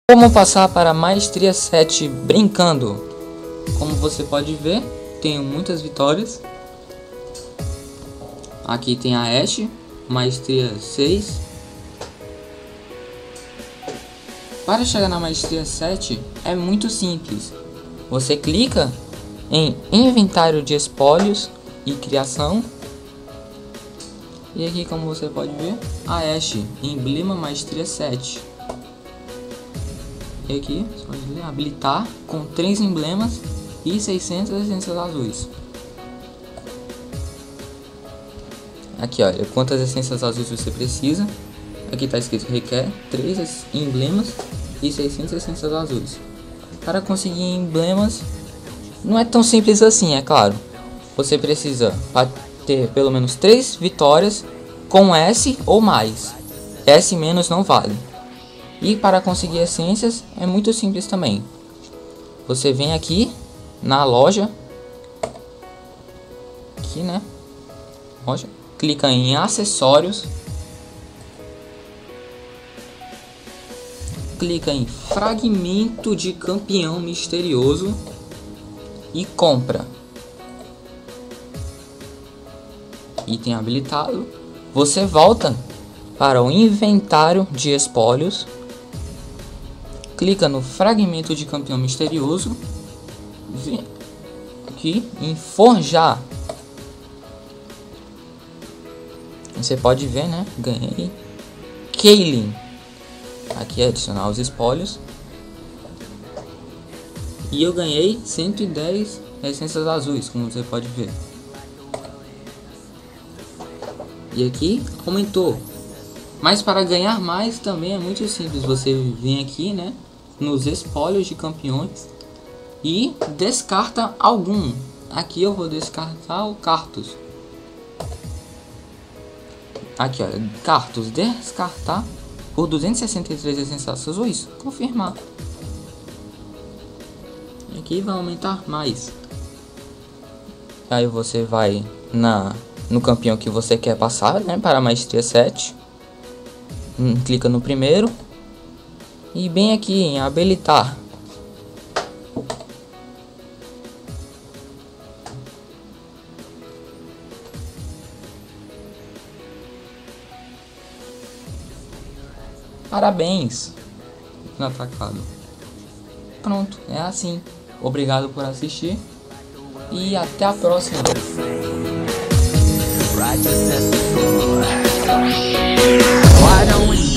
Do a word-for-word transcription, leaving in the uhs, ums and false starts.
Como passar para a Maestria sete brincando? Como você pode ver, tenho muitas vitórias. Aqui tem a Ashe, Maestria seis. Para chegar na Maestria sete é muito simples. Você clica em Inventário de Espólios e Criação. E aqui, como você pode ver, a Ashe, Emblema Maestria sete. E aqui, você pode ver, habilitar com três emblemas e seiscentas essências azuis. Aqui olha quantas essências azuis você precisa. Aqui está escrito que requer três emblemas e seiscentas essências azuis. Para conseguir emblemas não é tão simples assim, é claro. Você precisa ter pelo menos três vitórias com S ou mais. S menos não vale. E para conseguir essências é muito simples também. Você vem aqui na loja, aqui né, loja, clica em acessórios, clica em fragmento de campeão misterioso e compra. Item habilitado. Você volta para o inventário de espólios, clica no fragmento de campeão misterioso, vem aqui em forjar. Você pode ver, né? Ganhei Kaylin. Aqui é adicionar os espólios. E eu ganhei cento e dez essências azuis, como você pode ver. E aqui aumentou. Mas para ganhar mais também é muito simples. Você vem aqui, né, nos espólios de campeões e descarta algum. Aqui eu vou descartar o Cartus. Aqui, olha, Cartus descartar por duzentas e sessenta e três essências azuis. Confirmar. Aqui vai aumentar mais. Aí você vai na no campeão que você quer passar, né, para a Maestria sete. Hum, clica no primeiro e bem aqui em habilitar. Parabéns no atacado. Pronto, é assim. Obrigado por assistir e até a próxima. Why don't we